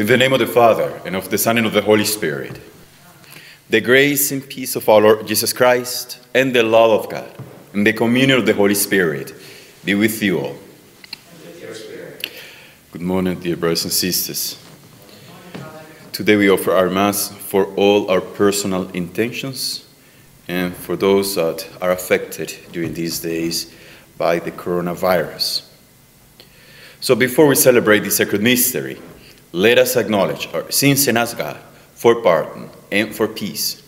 In the name of the Father, and of the Son, and of the Holy Spirit. The grace and peace of our Lord Jesus Christ, and the love of God, and the communion of the Holy Spirit be with you all. And with your spirit. Good morning, dear brothers and sisters. Today we offer our Mass for all our personal intentions and for those that are affected during these days by the coronavirus. So before we celebrate the Sacred Mystery, let us acknowledge our sins and ask God for pardon and for peace.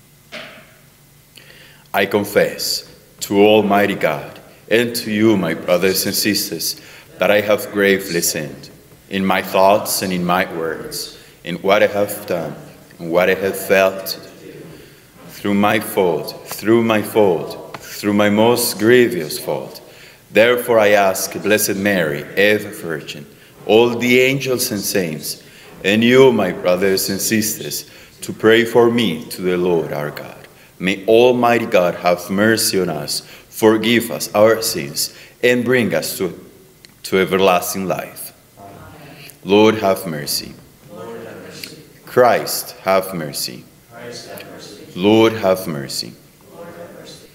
I confess to Almighty God and to you, my brothers and sisters, that I have gravely sinned in my thoughts and in my words, in what I have done and what I have felt, through my fault, through my most grievous fault. Therefore I ask Blessed Mary, ever Virgin, all the angels and saints, and you, my brothers and sisters, to pray for me to the Lord our God. May Almighty God have mercy on us, forgive us our sins, and bring us to everlasting life. Amen. Lord, have mercy. Lord, have mercy. Christ, have mercy. Christ, have mercy. Lord, have mercy. Lord, have mercy.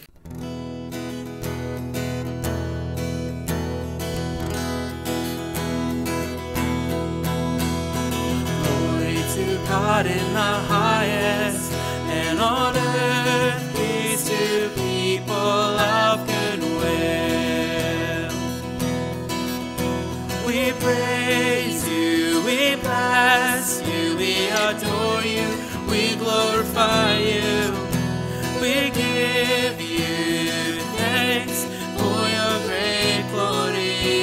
God in the highest, and on earth peace to people of good will. We praise you, we bless you, we adore you, we glorify you, we give you thanks for your great glory.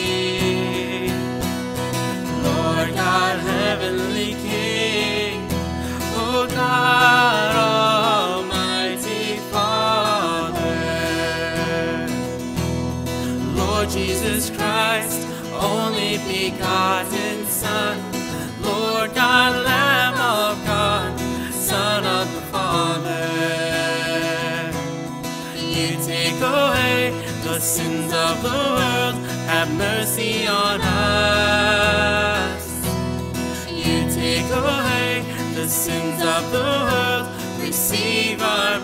Lord God, heavenly King, O God, Almighty Father, Lord Jesus Christ, only begotten Son, Lord God, Lamb of God, Son of the Father, you take away the sins of the world, have mercy on us. You take away the sins of the world, receive our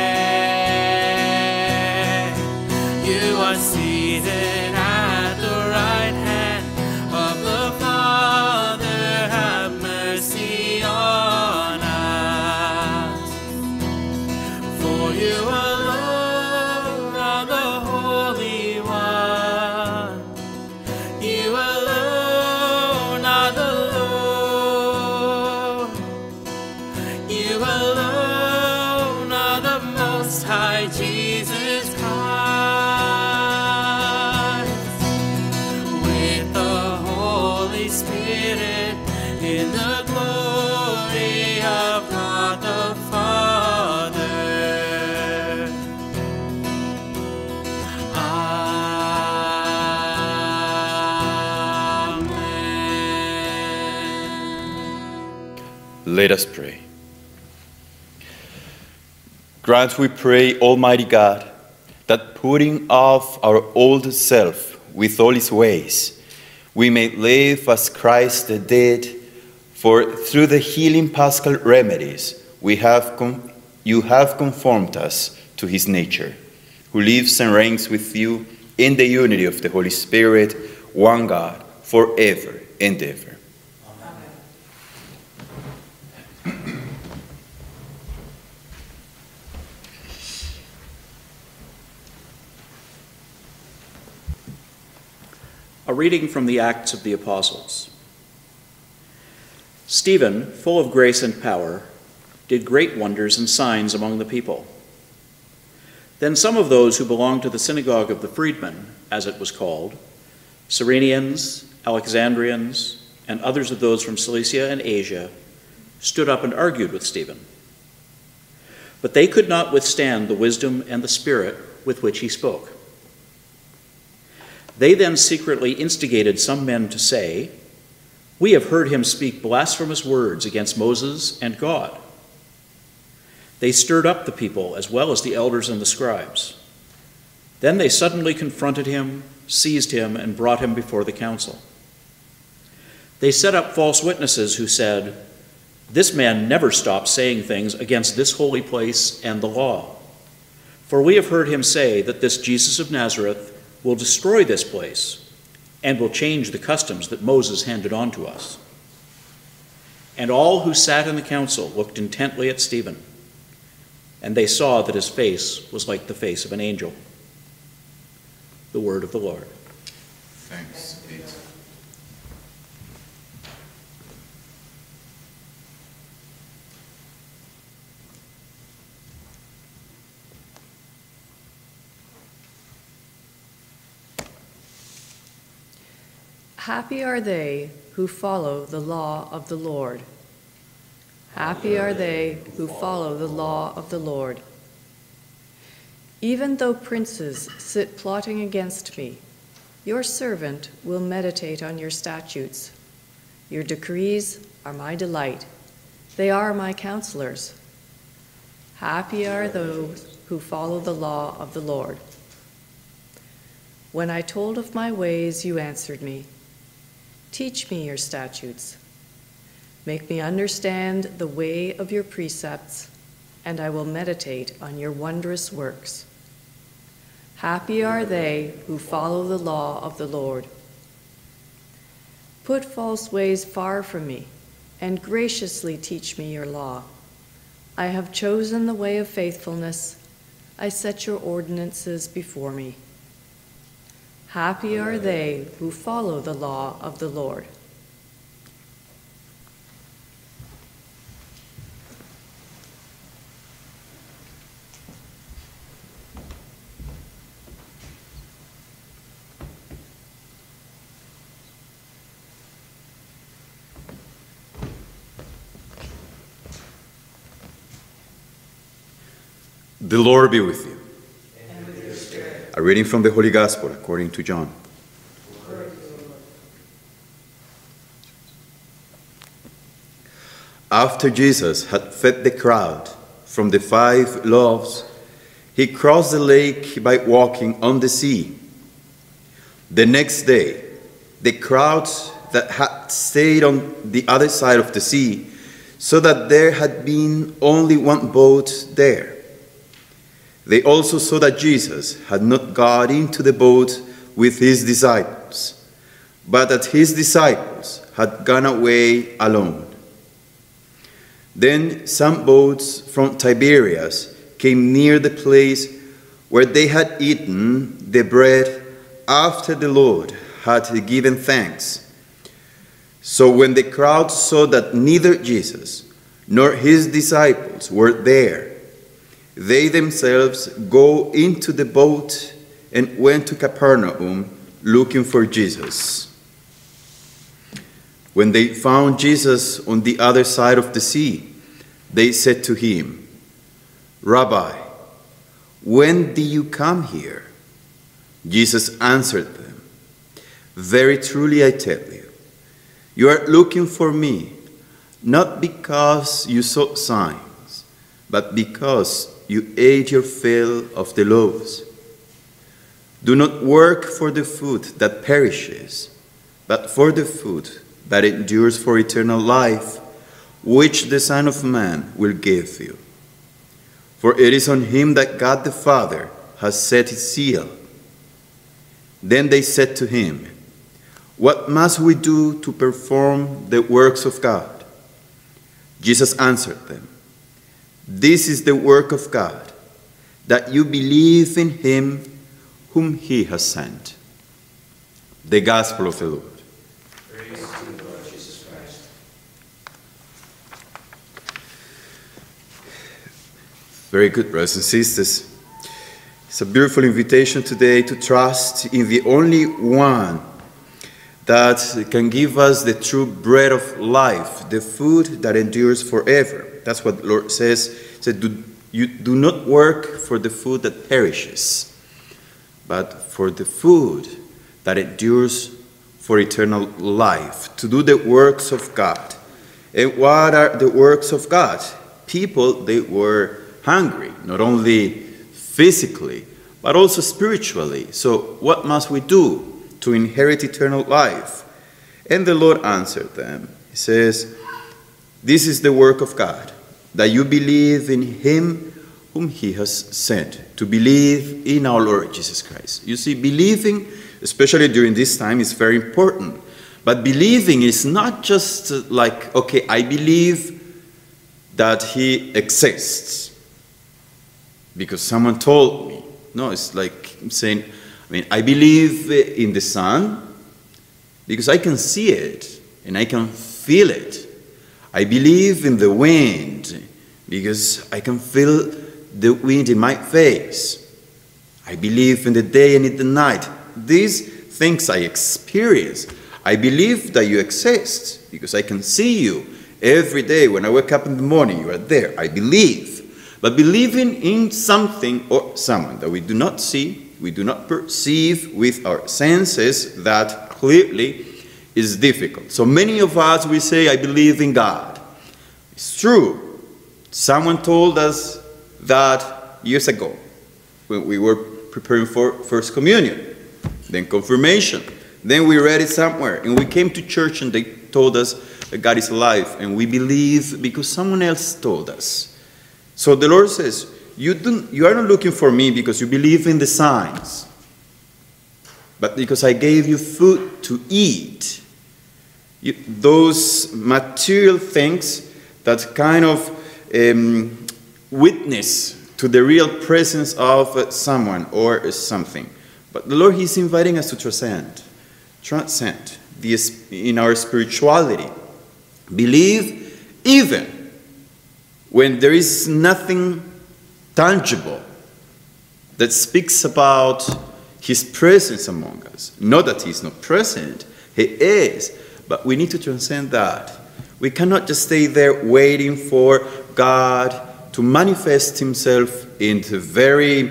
prayer. You are seated at the right hand of the Father, have mercy on us. For you alone are the Holy One, you alone are the Lord, you alone are the Most High, Jesus Christ, with the Holy Spirit, in the glory of God the Father. Amen. Let us pray. Grant, we pray, Almighty God, that putting off our old self with all its ways, we may live as Christ did, for through the healing paschal remedies you have conformed us to his nature, who lives and reigns with you in the unity of the Holy Spirit, one God, forever and ever. A reading from the Acts of the Apostles. Stephen, full of grace and power, did great wonders and signs among the people. Then some of those who belonged to the synagogue of the freedmen, as it was called, Cyrenians, Alexandrians, and others of those from Cilicia and Asia, stood up and argued with Stephen. But they could not withstand the wisdom and the spirit with which he spoke. They then secretly instigated some men to say, "We have heard him speak blasphemous words against Moses and God." They stirred up the people as well as the elders and the scribes. Then they suddenly confronted him, seized him, and brought him before the council. They set up false witnesses who said, "This man never stops saying things against this holy place and the law. For we have heard him say that this Jesus of Nazareth will destroy this place and will change the customs that Moses handed on to us." And all who sat in the council looked intently at Stephen, and they saw that his face was like the face of an angel. The word of the Lord. Thanks be to Happy are they who follow the law of the Lord. Happy are they who follow the law of the Lord. Even though princes sit plotting against me, your servant will meditate on your statutes. Your decrees are my delight. They are my counselors. Happy are those who follow the law of the Lord. When I told of my ways, you answered me. Teach me your statutes. Make me understand the way of your precepts, and I will meditate on your wondrous works. Happy are they who follow the law of the Lord. Put false ways far from me, and graciously teach me your law. I have chosen the way of faithfulness. I set your ordinances before me. Happy are they who follow the law of the Lord. The Lord be with you. And with your spirit. A reading from the Holy Gospel according to John. After Jesus had fed the crowd from the 5 loaves, he crossed the lake by walking on the sea. The next day, the crowds that had stayed on the other side of the sea, so that there had been only one boat there. They also saw that Jesus had not got into the boat with his disciples, but that his disciples had gone away alone. Then some boats from Tiberias came near the place where they had eaten the bread after the Lord had given thanks. So when the crowd saw that neither Jesus nor his disciples were there, they themselves go into the boat and went to Capernaum looking for Jesus. When they found Jesus on the other side of the sea, they said to him, "Rabbi, when did you come here?" Jesus answered them, "Very truly I tell you, you are looking for me, not because you saw signs, but because you ate your fill of the loaves. Do not work for the food that perishes, but for the food that endures for eternal life, which the Son of Man will give you. For it is on him that God the Father has set his seal." Then they said to him, "What must we do to perform the works of God?" Jesus answered them, "This is the work of God, that you believe in him whom he has sent." The Gospel of the Lord. Praise to you, Lord Jesus Christ. Very good, brothers and sisters. It's a beautiful invitation today to trust in the only one that can give us the true bread of life, the food that endures forever. That's what the Lord says. He said, you do not work for the food that perishes, but for the food that endures for eternal life, to do the works of God. And what are the works of God? People, they were hungry, not only physically, but also spiritually. So what must we do to inherit eternal life? And the Lord answered them. He says, "This is the work of God, that you believe in him whom he has sent," to believe in our Lord Jesus Christ. You see, believing, especially during this time, is very important. But believing is not just like, okay, I believe that he exists because someone told me. No, it's like saying, I believe in the sun because I can see it and I can feel it. I believe in the wind because I can feel the wind in my face. I believe in the day and in the night. These things I experience. I believe that you exist because I can see you every day. When I wake up in the morning, you are there. I believe. But believing in something or someone that we do not see, we do not perceive with our senses, that clearly is difficult. So many of us, we say, I believe in God. It's true. Someone told us that years ago when we were preparing for First Communion, then confirmation. Then we read it somewhere, and we came to church and they told us that God is alive, and we believe because someone else told us. So the Lord says, you are not looking for me because you believe in the signs, but because I gave you food to eat. Those material things that kind of witness to the real presence of someone or something. But the Lord, He's inviting us to transcend in our spirituality. Believe even when there is nothing tangible that speaks about His presence among us. Not that He's not present, He is, but we need to transcend that. We cannot just stay there waiting for God to manifest Himself in the very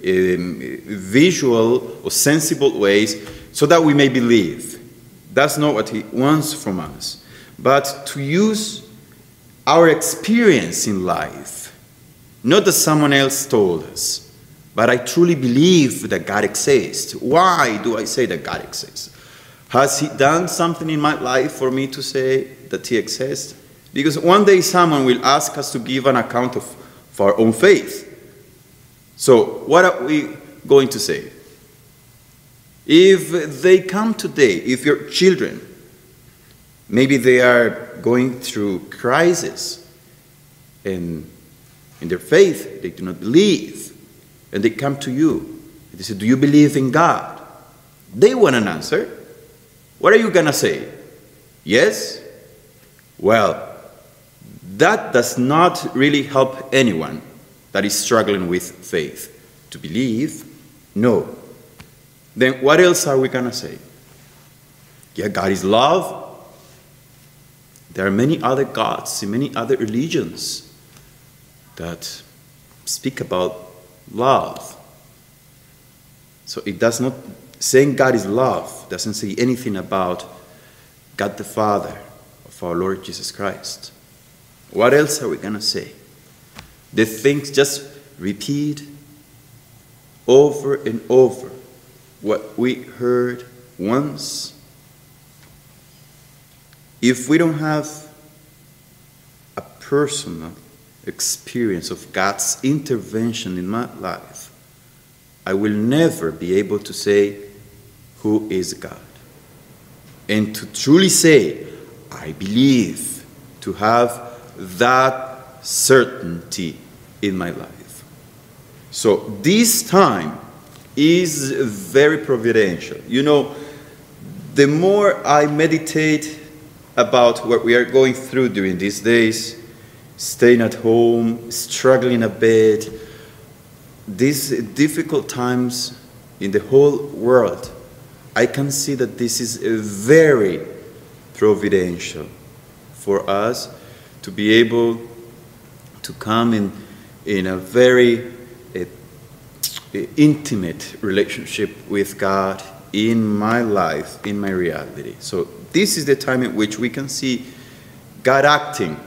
visual or sensible ways so that we may believe. That's not what He wants from us. But to use our experience in life, not that someone else told us, but I truly believe that God exists. Why do I say that God exists? Has He done something in my life for me to say that He exists? Because one day someone will ask us to give an account of our own faith. So what are we going to say? If they come today, if your children, maybe they are going through crisis and in their faith, they do not believe, and they come to you, and they say, do you believe in God? They want an answer. What are you going to say? Yes? Well, that does not really help anyone that is struggling with faith. To believe? No. Then what else are we going to say? Yeah, God is love. There are many other gods in many other religions that speak about love. So it does not, saying God is love doesn't say anything about God the Father of our Lord Jesus Christ. What else are we going to say? The things just repeat over and over what we heard once. If we don't have a personal experience of God's intervention in my life, I will never be able to say, who is God? And to truly say, I believe, to have that certainty in my life. So this time is very providential. You know, the more I meditate about what we are going through during these days, staying at home, struggling a bit, these difficult times in the whole world, I can see that this is very providential for us to be able to come in a very intimate relationship with God in my life, in my reality. So this is the time in which we can see God acting,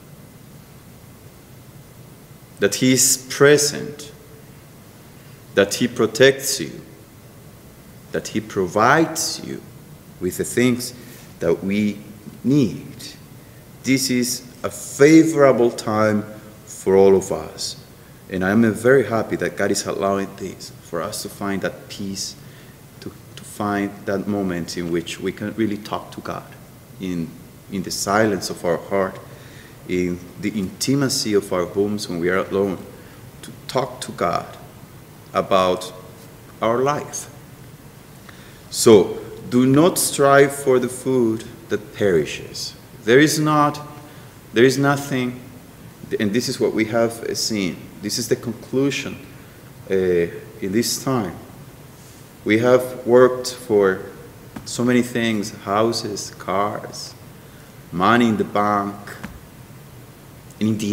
that He is present, that He protects you, that He provides you with the things that we need. This is a favorable time for all of us. And I'm very happy that God is allowing this, for us to find that peace, to find that moment in which we can really talk to God in the silence of our heart, in the intimacy of our homes when we are alone, to talk to God about our life. So, do not strive for the food that perishes. There is nothing, and this is what we have seen. This is the conclusion in this time. We have worked for so many things: houses, cars, money in the bank. And in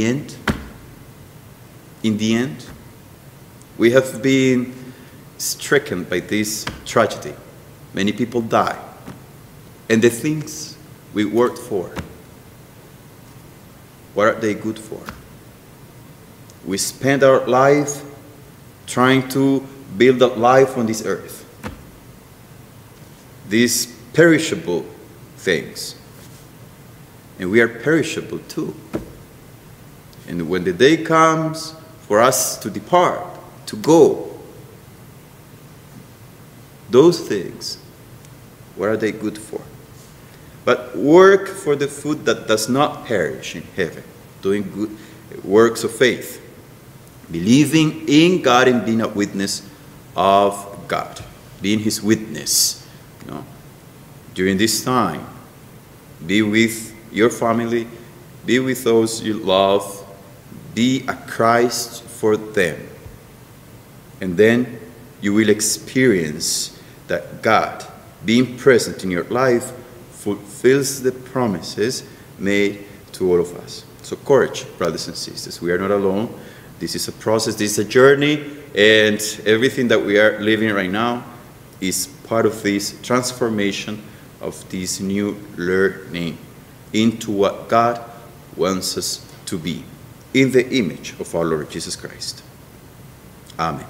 the end, we have been stricken by this tragedy. Many people die. And the things we worked for, what are they good for? We spend our life trying to build a life on this earth. These perishable things. And we are perishable too. And when the day comes for us to depart, to go, those things, what are they good for? But work for the food that does not perish in heaven, doing good works of faith, believing in God and being a witness of God, being His witness. During this time, be with your family, be with those you love, be a Christ for them. And then you will experience that God, being present in your life, fulfills the promises made to all of us. So courage, brothers and sisters. We are not alone. This is a process, this is a journey, and everything that we are living right now is part of this transformation of this new learning into what God wants us to be, in the image of our Lord Jesus Christ. Amen.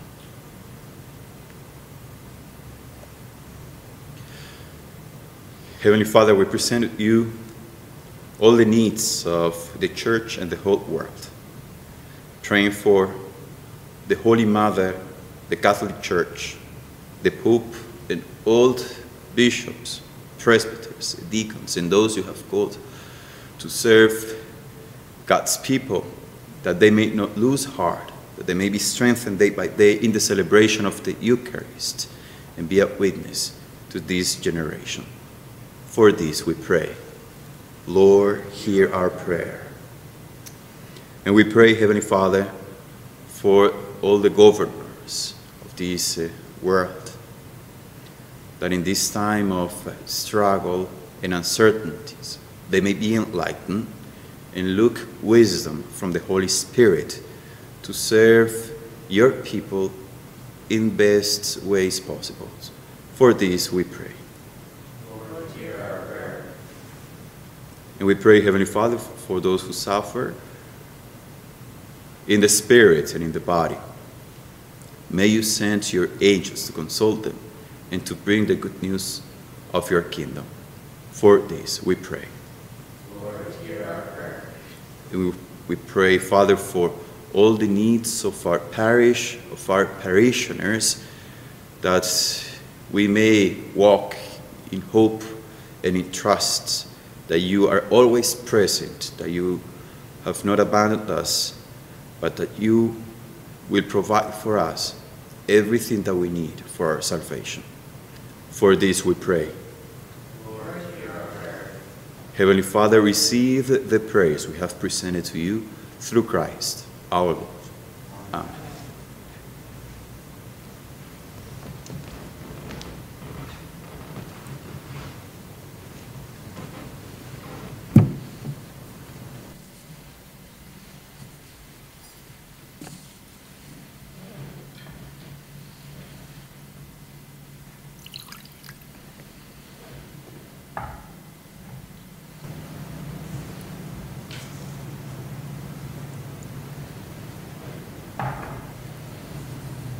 Heavenly Father, we present you all the needs of the church and the whole world, praying for the Holy Mother, the Catholic Church, the Pope, and all bishops, presbyters, deacons, and those you have called to serve God's people, that they may not lose heart, that they may be strengthened day by day in the celebration of the Eucharist, and be a witness to this generation. For this we pray. Lord, hear our prayer. And we pray, Heavenly Father, for all the governors of this world, that in this time of struggle and uncertainties, they may be enlightened and look wisdom from the Holy Spirit to serve your people in best ways possible. For this we pray. Lord, hear our prayer. And we pray, Heavenly Father, for those who suffer in the spirit and in the body. May you send your angels to console them and to bring the good news of your kingdom. For this we pray. Lord, hear our prayer. And we pray, Father, for all the needs of our parish, of our parishioners, that we may walk in hope and in trust, that you are always present, that you have not abandoned us, but that you will provide for us everything that we need for our salvation. For this we pray. Lord, hear our prayer. Heavenly Father, receive the praise we have presented to you through Christ, our Lord. Amen.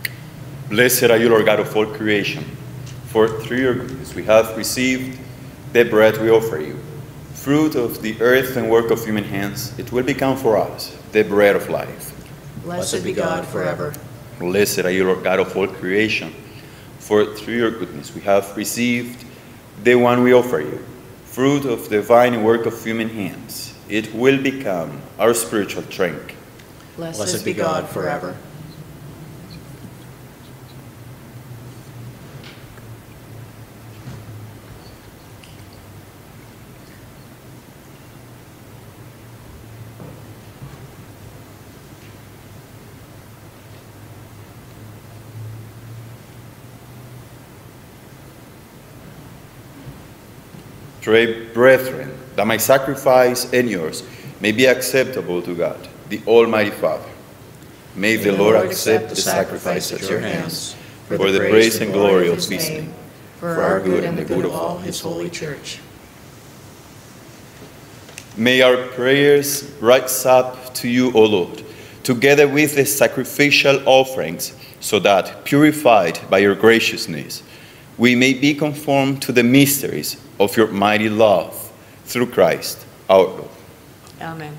Blessed are you, Lord God of all creation, for through your goodness we have received the bread we offer you, fruit of the earth and work of human hands, it will become for us the bread of life. Blessed be God forever. Blessed are you, Lord God of all creation, for through your goodness we have received the one we offer you, fruit of the vine and work of human hands. It will become our spiritual drink. Blessed be God forever. Pray, brethren, that my sacrifice and yours may be acceptable to God, the Almighty Father. May the Lord accept the sacrifice at your hands for the praise and glory of his name, for our good and the good of all his holy church. May our prayers rise up to you, O Lord, together with the sacrificial offerings, so that, purified by your graciousness, we may be conformed to the mysteries of your mighty love, through Christ our Lord. Amen.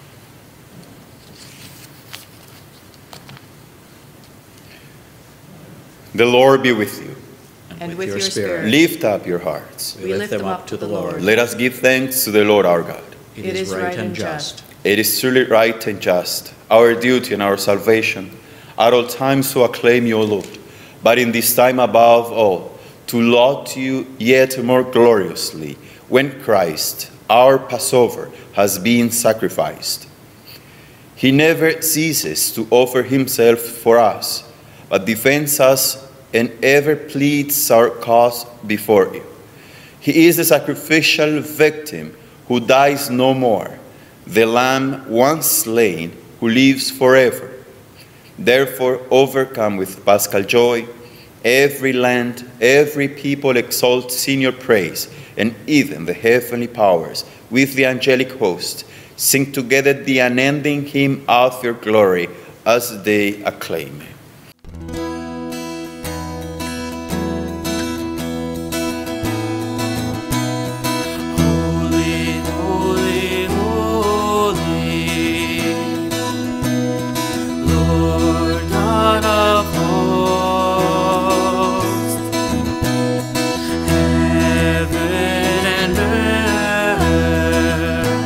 The Lord be with you. And with your spirit. Lift up your hearts. We lift them up to the Lord. Let us give thanks to the Lord our God. It is right and just. It is truly right and just, our duty and our salvation, at all times to acclaim you, O Lord, but in this time above all, to laud you yet more gloriously, when Christ, our Passover, has been sacrificed. He never ceases to offer himself for us, but defends us and ever pleads our cause before you. He is the sacrificial victim who dies no more, the Lamb once slain who lives forever. Therefore, overcome with paschal joy, every land, every people exalts in your praise, and even the heavenly powers with the angelic host sing together the unending hymn of your glory as they acclaim. Holy, holy, holy, Lord God of hosts, heaven and earth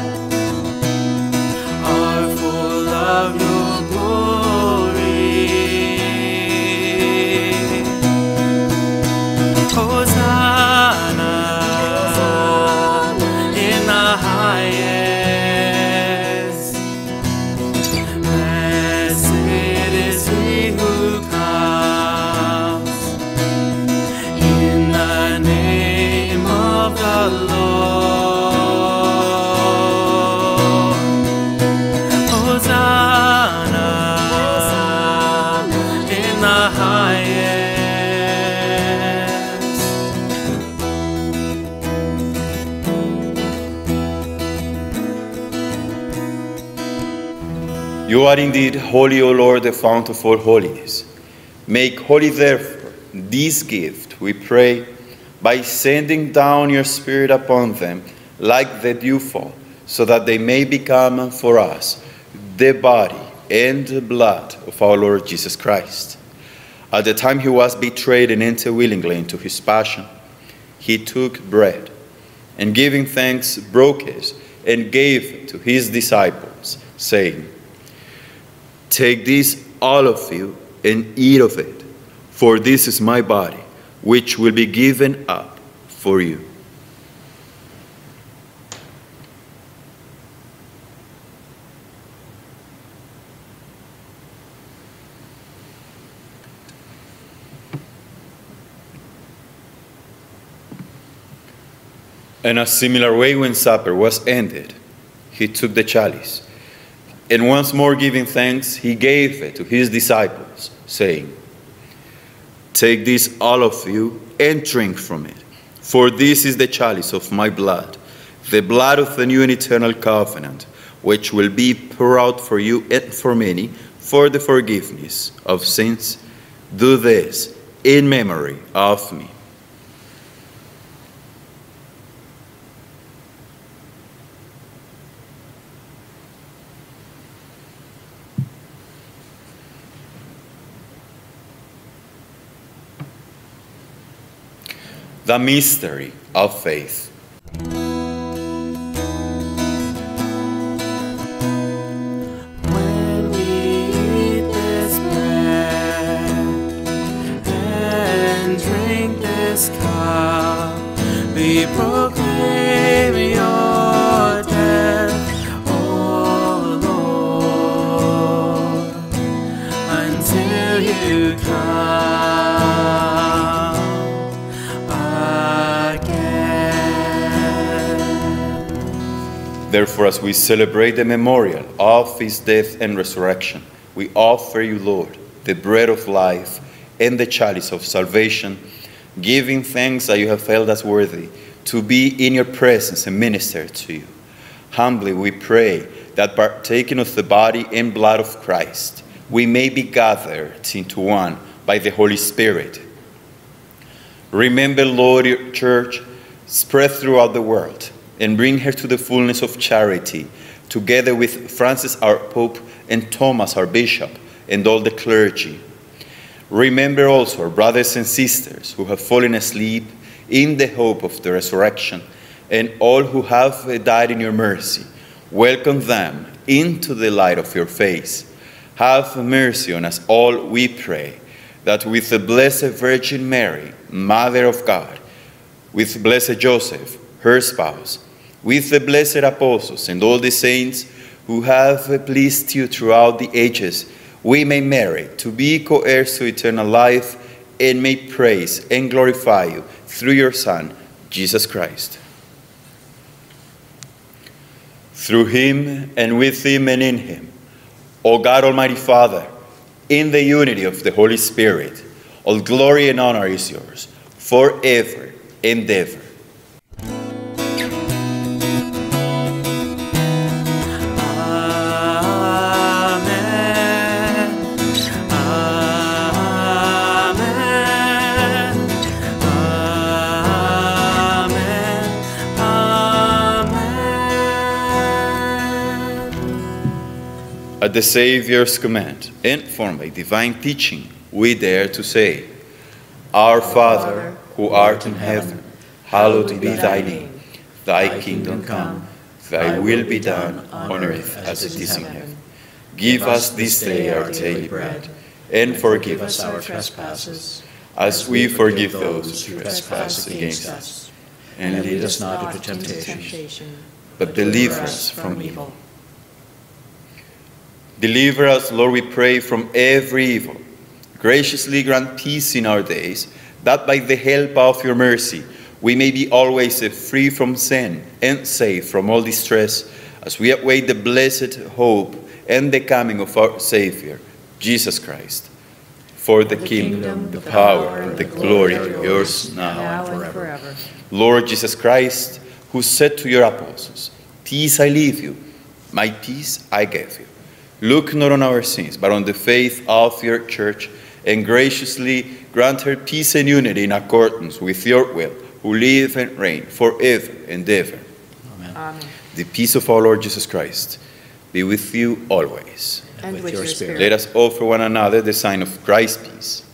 are full of your glory. Hosanna in the highest. Blessed is he who comes in the name of the Lord. Hosanna in the highest. You are indeed holy, O Lord, the fount of all holiness. Make holy, therefore, this gift, we pray, by sending down your Spirit upon them like the dewfall, so that they may become for us the body and the blood of our Lord Jesus Christ. At the time he was betrayed and entered willingly into his passion, he took bread, and giving thanks, broke it, and gave it to his disciples, saying, "Take this, all of you, and eat of it, for this is my body, which will be given up for you." In a similar way, when supper was ended, he took the chalice, and once more giving thanks, he gave it to his disciples, saying, "Take this, all of you, and drink from it, for this is the chalice of my blood, the blood of the new and eternal covenant, which will be poured out for you and for many for the forgiveness of sins. Do this in memory of me." The mystery of faith. When we eat this bread and drink this cup, we proclaim your death, O Lord, until you come again. Therefore, as we celebrate the memorial of his death and resurrection, we offer you, Lord, the bread of life and the chalice of salvation, giving thanks that you have held us worthy to be in your presence and minister to you. Humbly we pray that partaking of the body and blood of Christ, we may be gathered into one by the Holy Spirit. Remember, Lord, your church spread throughout the world, and bring her to the fullness of charity, together with Francis our Pope and Thomas our Bishop, and all the clergy. Remember also our brothers and sisters who have fallen asleep in the hope of the resurrection, and all who have died in your mercy. Welcome them into the light of your face. Have mercy on us all, we pray, that with the Blessed Virgin Mary, Mother of God, with Blessed Joseph, her spouse, with the blessed apostles and all the saints who have pleased you throughout the ages, we may merit to be co-heirs to eternal life, and may praise and glorify you through your Son, Jesus Christ. Through him, and with him, and in him, O God, Almighty Father, in the unity of the Holy Spirit, all glory and honor is yours, forever and ever. At the Savior's command, informed by divine teaching, we dare to say, Our Father, who art in heaven, hallowed be thy name. Thy kingdom come, thy will be done on earth as it is in heaven. Give us this day our daily bread, and forgive us our trespasses, as we forgive those who trespass against us. And lead us not into temptation, but deliver us from evil. Deliver us, Lord, we pray, from every evil. Graciously grant peace in our days, that by the help of your mercy we may be always free from sin and safe from all distress, as we await the blessed hope and the coming of our Savior, Jesus Christ. For the kingdom, the power, and the glory are yours now and forever. Lord Jesus Christ, who said to your apostles, Peace I leave you, my peace I give you. Look not on our sins, but on the faith of your church, and graciously grant her peace and unity in accordance with your will, who live and reign forever and ever. Amen. Amen. The peace of our Lord Jesus Christ be with you always. And with your spirit. Let us offer one another the sign of Christ's peace.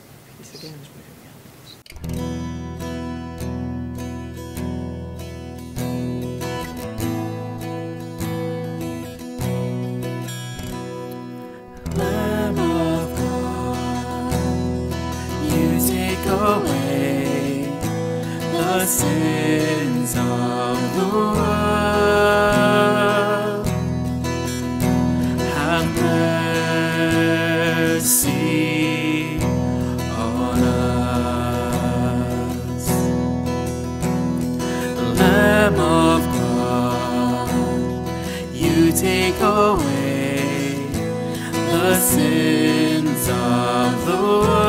Lamb of God, you take away the sins of the world. Have mercy on us. Lamb of God, you take away the sins of the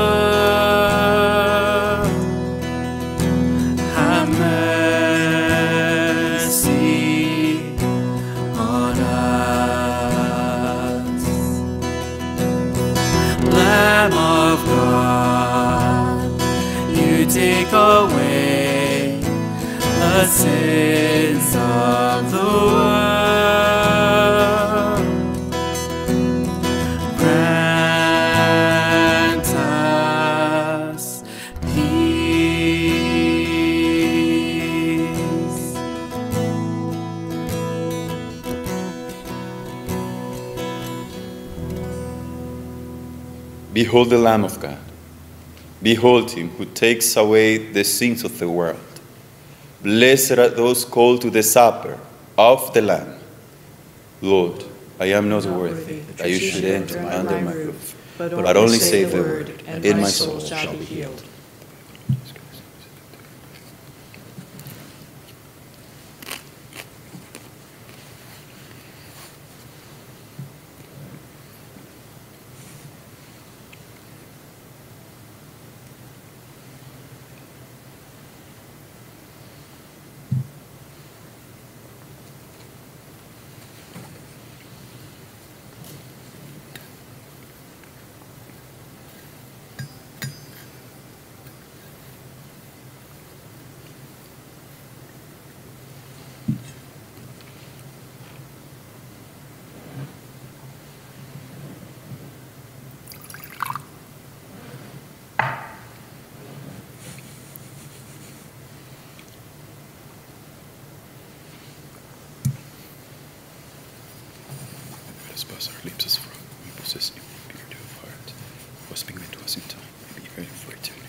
world. Have mercy on us. Lamb of God, you take away the sins of the world. Grant us peace. Behold the Lamb of God. Behold him who takes away the sins of the world. Blessed are those called to the supper of the Lamb. Lord, I am not worthy that you should enter under my roof, but only say the word, and my soul shall be healed. Pass our lips as from we possess in purity of heart, was being made to us in time, and be ready for eternity.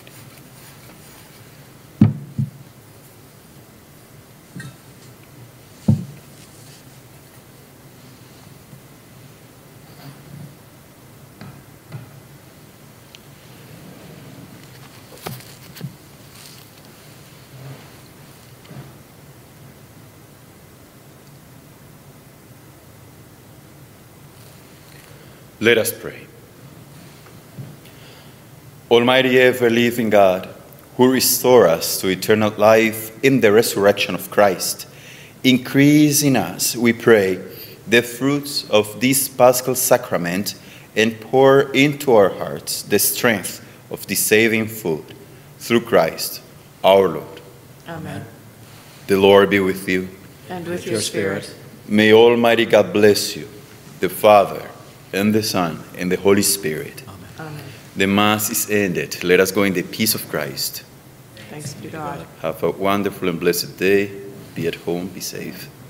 Let us pray. Almighty ever-living God, who restore us to eternal life in the resurrection of Christ, increase in us, we pray, the fruits of this Paschal sacrament and pour into our hearts the strength of this saving food, through Christ our Lord. Amen. The Lord be with you. And with your spirit. May Almighty God bless you, the Father, and the Son, and the Holy Spirit. Amen. The Mass is ended. Let us go in the peace of Christ. Thanks be to God. Have a wonderful and blessed day. Be at home, be safe.